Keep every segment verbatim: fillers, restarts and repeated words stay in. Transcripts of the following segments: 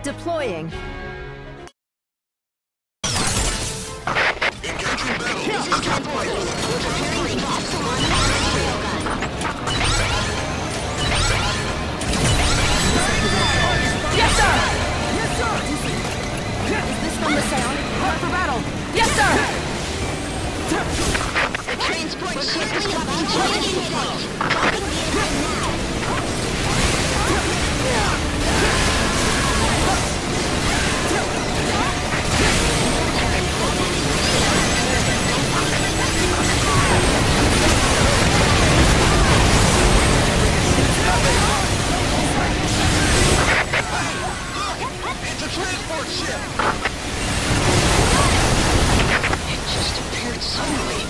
Deploying. Engaging battle. This is Camp Point. Yes, sir! Yes, sir! Is this from the sound? Prep for battle! Yes, sir! The transport ship is coming to It's a transport ship. It just appeared suddenly.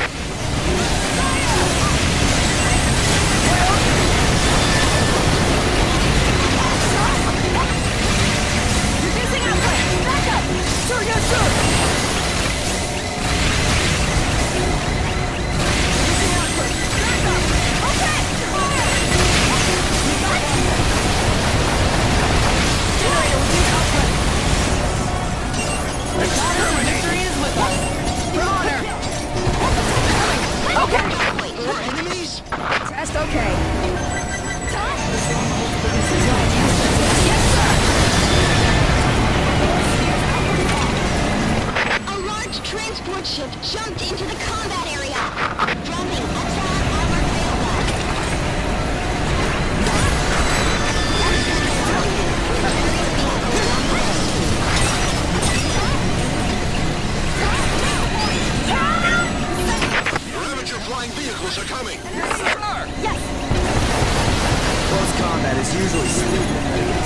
Reducing output! Back up! Sir, yes, sir! Reducing output! Back up! Okay! Generator, reduce output! Victory is with us! For honor! Okay! More enemies? Test okay. Yes, A large transport ship jumped into the combat area, dropping Exxon armored railgun. Ravager flying vehicles are coming. Yes! Close combat is usually stupid.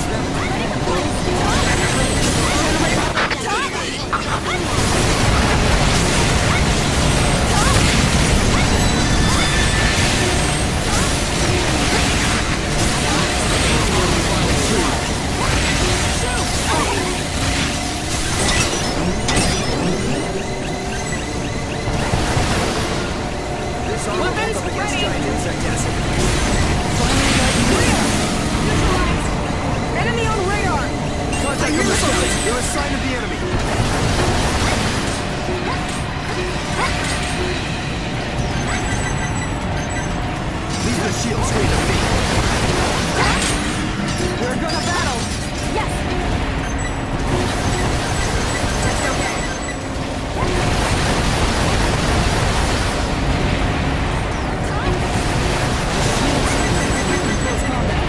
This armor Weapons up against ready. giant insect acid. Enemy on radar! Contact from the scouts. You're a sign of the enemy. Leave the shield straight at me. We're gonna battle! Yes! Test okay. Close combat.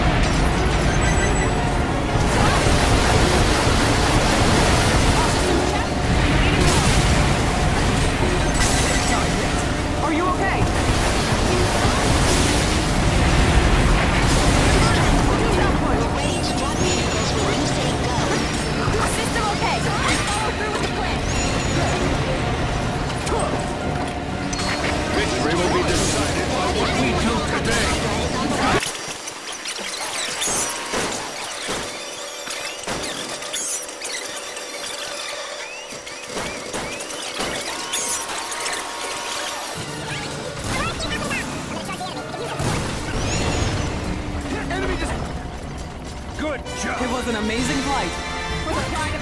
Are you okay? Ready to drop vehicles when you say go. System okay. Follow through with the plan. Victory will be decided by what we do today. Enemy just... Good job. It was an amazing flight. For the pride of